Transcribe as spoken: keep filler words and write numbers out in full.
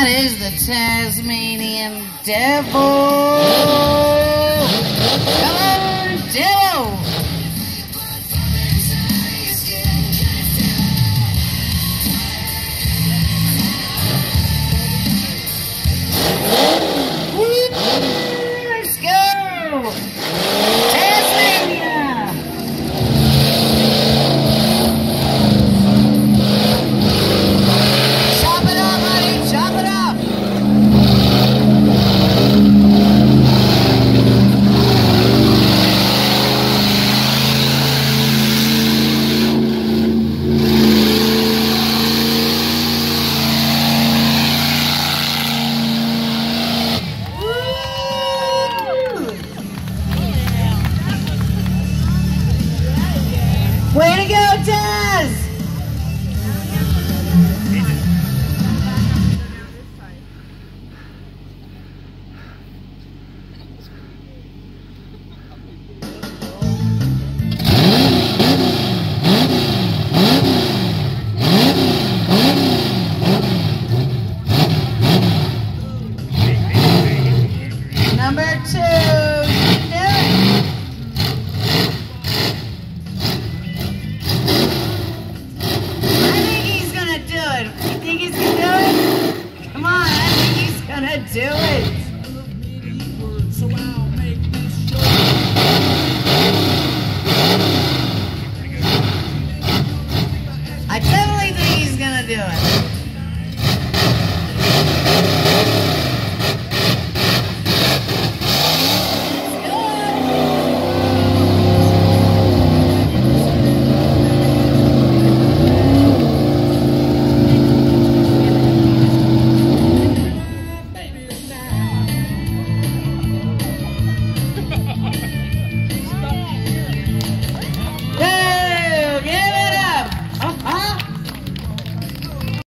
That is the Tasmanian Devil. Come on, Devil. Let's go. Tasmania. Chop it up, buddy. Chop it up. Way to go, Taz! Number two, you can do it. You think he's gonna do it? Come on, I think he's gonna do it. I definitely think he's gonna do it.